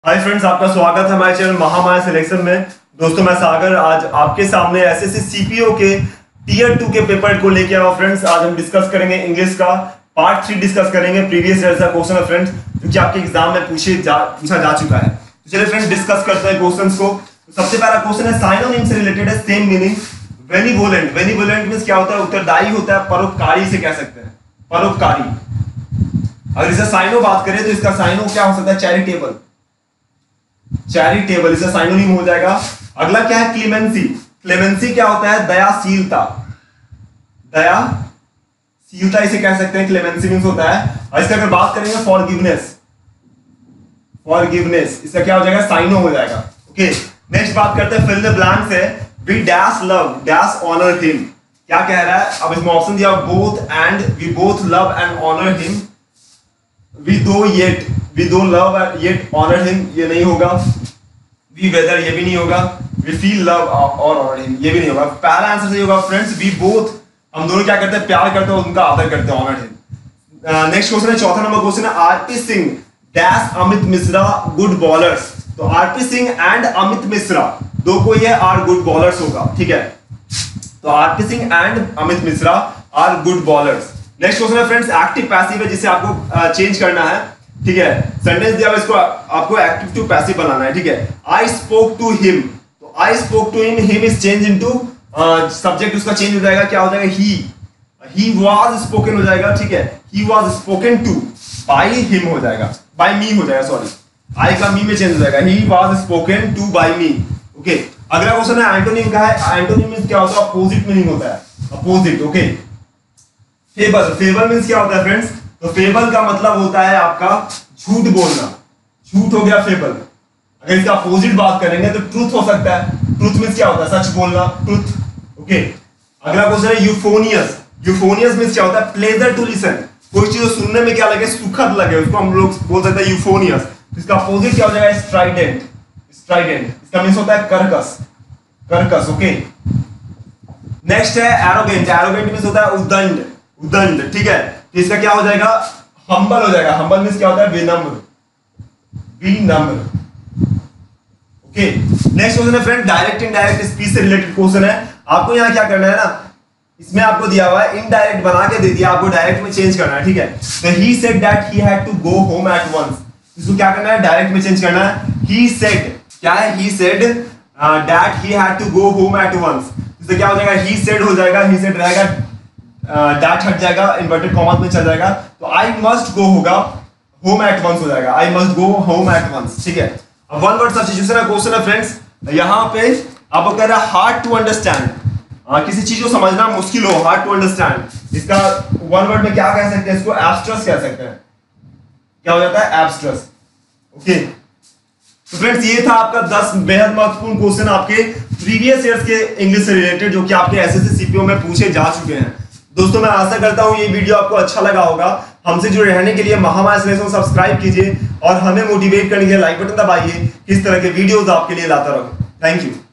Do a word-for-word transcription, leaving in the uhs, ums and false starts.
Hi friends, आपका स्वागत है हमारे चैनल महामाया सिलेक्शन में। दोस्तों मैं सागर आज आपके सामने एसएससी सीपीओ के टीयर टू के पेपर को लेके आया हूं। फ्रेंड्स आज हम डिस्कस करेंगे इंग्लिश का पार्ट थ्री डिस्कस करेंगे। प्रीवियस ईयर का क्वेश्चन है फ्रेंड्स, जो कि आपके एग्जाम में पूछे जा पूछा जा चुका है। तो चलिए फ्रेंड्स डिस्कस करते हैं क्वेश्चंस को। तो सबसे पहला क्वेश्चन है साइनोनिम से रिलेटेड है, same meaning. Benevolent, benevolent means क्या होता है? उत्तरदायी होता है, परोपकारी से कह सकते हैं, परोपकारी। अगर इसे साइनो बात करें तो इसका साइनो क्या हो सकता है? चैरिटेबल, चैरिटेबल इसका साइनोनिम हो जाएगा। अगला क्या है? क्लेमेंसी। क्लेमेंसी क्या होता है? दयाशीलता, दयाशीलता इसे कह सकते हैं, क्लेमेंसी मींस होता है। और इसका अगर बात करेंगे फॉरगिवनेस, फॉरगिवनेस इसका क्या हो जाएगा? साइनो हो जाएगा। ओके, नेक्स्ट बात करते हैं फिल द ब्लैंक्स है। We dash love dash honour him, क्या कह रहा है? अब इसमें ऑप्शन दिया both and, we both love and honour him. We though yet, we though love yet honour him, ये नहीं होगा। वी वेदर, ये भी नहीं होगा। वी फील लव और ऑनर हिम, ये भी नहीं होगा। पहला आंसर सही होगा फ्रेंड्स, वी बोथ, हम दोनों क्या करते हैं? प्यार करते हैं, उनका आदर करते हैं, ऑनर हिम। नेक्स्ट क्वेश्चन है, चौथा नंबर क्वेश्चन है, RP Singh dash Amit Mishra good bowlers. तो आरपी सिंह एंड अमित मिश्रा दो को ये आर गुड बॉलर्स होगा, ठीक है। तो RP Singh and Amit Mishra are good bowlers. Next question है फ्रेंड्स, एक्टिव पैसिव है, जिसे आपको चेंज करना है, ठीक है। सेंटेंस दिया हुआ, इसको आपको एक्टिव टू पैसिव बनाना है, ठीक है। आई स्पोक टू हिम, तो I spoke to him, him is change into subject, उसका चेंज हो जाएगा, क्या हो जाएगा? ही। ही वाज स्पोकन हो जाएगा, ठीक है। He was spoken to by him हो जाएगा, बाय मी हो जाएगा, सॉरी। आई का मी में चेंज हो जाएगा, he was spoken to by me. Okay, अगला क्वेश्चन है एंटोनिम का है। एंटोनिम मींस क्या होता है? अपोजिट मीनिंग होता है, opposite. Okay, fable, fable means क्या होता है फ्रेंड्स? तो फेबल का मतलब होता है आपका झूठ बोलना, झूठ हो गया फेबल। अगर इसका अपोजिट बात करेंगे तो ट्रूथ हो सकता है। ट्रूथ मींस क्या होता है? सच बोलना, ट्रूथ। ओके, अगला क्वेश्चन है यूफोनियस। यूफोनियस मींस क्या होता है? प्लेजर टू लिसन, कोई चीज सुनने में क्या लगे? सुखद लगे, उसको हम लोग बोल सकते हैं यूफोनियस। इसका अपोजिट क्या हो जाएगा? स्ट्राइडेंट, स्ट्राइडेंट इसका मींस होता है कर्कश, कर्कश। ओके, नेक्स्ट है एरोगेंट। एरोगेंट मींस होता है उद्दंड, उद्दंड, ठीक है। तो इसका क्या हो जाएगा? हम्बल हो जाएगा। हम्बल मींस क्या होता है? विनम्र, विनम्र। ओके, नेक्स्ट क्वेश्चन है फ्रेंड, डायरेक्ट इनडायरेक्ट स्पीच से रिलेटेड क्वेश्चन है। आपको यहाँ क्या करना है ना, इसमें आपको दिया हुआ है इनडायरेक्ट बना के दे दिया, आपको डायरेक्ट में चेंज करना है, ठीक है। तो he said that he had to go home at once, इसको क्या करना है? डायरेक्ट में चेंज करना है। ही सेड, क्या है? He said that he had to go home at once, इससे क्या हो जाएगा? ही सेड हो जाएगा, ही सेड रहेगा, दैट uh, हट जाएगा, इन्वर्टेड कॉमास में चल जाएगा। तो आई मस्ट गो होगा, होम एट वंस हो जाएगा, I must go home at once, ठीक है। अब वन वर्ड सब्स्टिट्यूशन का क्वेश्चन है फ्रेंड्स। यहाँ पे आपको कह रहा है हार्ड टू अंडरस्टैंड, किसी चीज को समझना मुश्किल हो, हार्ड टू अंडरस्टैंड। इसका वन वर्ड में क्या कह सकते हैं? इसको एब्स्ट्रस कह सकते हैं। क्या हो जाता है? एब्स्ट्रस। ओके, तो फ्रेंड्स ये था आपका दस बेहद महत्वपूर्ण क्वेश्चन आपके प्रीवियस ईयर्स के इंग्लिश से रिलेटेड, जो कि आपके एसएससी सीपीओ में पूछे जा चुके हैं। दोस्तों मैं आशा करता हूं ये वीडियो आपको अच्छा लगा होगा। हमसे जुड़े रहने के लिए महामाया सिलेक्शन सब्सक्राइब कीजिए और हमें मोटिवेट करने के लिए लाइक बटन दबाइए। इस तरह के वीडियोस आपके लिए लाता रहूं। Thank you.